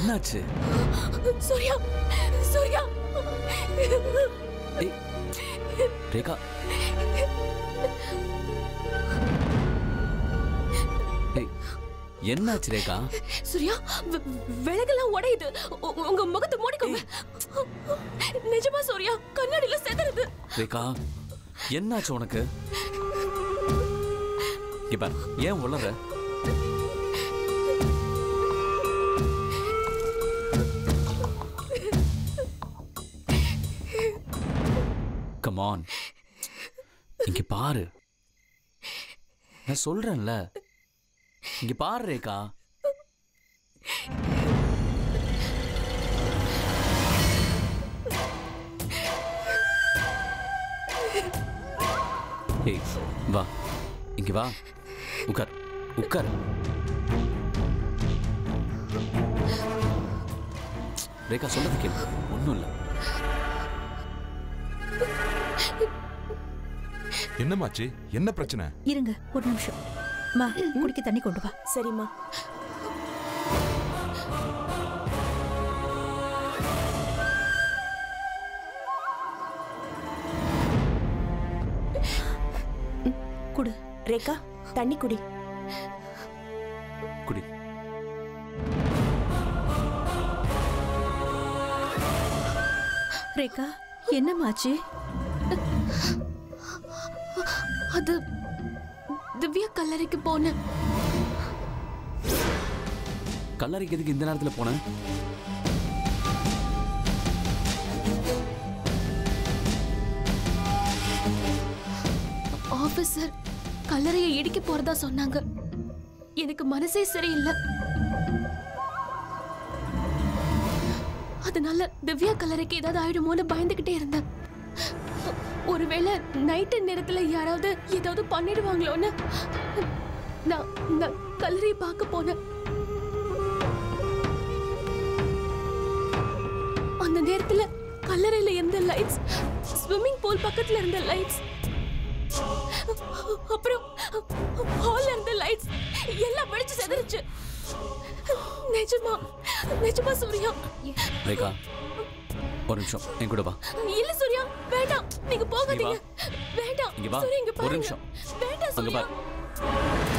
என்னாச்சு? சூர்யா சூர்யா. ரேகா என்னாச்சு ரேகா? சூர்யா விலகெல்லாம் உடையுது. உங்க முகத்தை மூடிக்கோங்க. நிஜமா சூர்யா கண்ணாடியில செதறுது. ரேகா என்னாச்சு உனக்கு? இப்ப ஏன் உளற? கம் ஆன், இங்க பாரு. நான் சொல்றேன்ல, இங்க பாரு ரேகா. ஏய் வா, இங்க வா. உட்கார் உட்கார். ரேகா சொல்றது கேளு, ஒண்ணும் இல்ல. என்னமாச்சு? என்ன பிரச்சனை? இருங்க ஒரு நிமிஷம். மா குடிக்க தண்ணி கொண்டு வா. சரிம்மா. குடு. ரேகா தண்ணி குடி. குடி. ரேகா என்னமாச்சு? அது திவ்யா கல்லறைக்கு போன. கல்லறைக்கு எதுக்கு இந்த நேரத்துல போன? ஆபீசர் கல்லறையை இடிக்க போறதா சொன்னாங்க. எனக்கு மனசே சரியில்லை. அதனால திவ்யா கல்லறைக்கு ஏதாவது ஆயிடுமோன்னு பயந்துகிட்டே இருந்தேன். ஒருவேளை நைட்டு நேரத்துல யாராவது ஏதாவது பண்ணிடுவாங்களோன்னு நான் கல்லறையை பார்க்க போனேன். அந்த நேரத்துல கல்லறையில இருந்த லைட்ஸ், ஸ்விம்மிங் பூல் பக்கத்துல இருந்த லைட்ஸ், அப்புறம் ஹால்ல இருந்த லைட்ஸ் எல்லாம் வெடிச்சு செதறிச்சு. நிஜமா நிஜமா சூர்யா. ரேகா ஒரு நிமிஷம் என் கூட வா. இல்ல சூர்யா வேண்டாம், நீங்க போகாதீங்க. வேண்டாம் இங்க வா. சூர்யா இங்க பாருங்க. ஒரு நிமிஷம் வேண்டாம் அங்க சூர்யா. பாரு.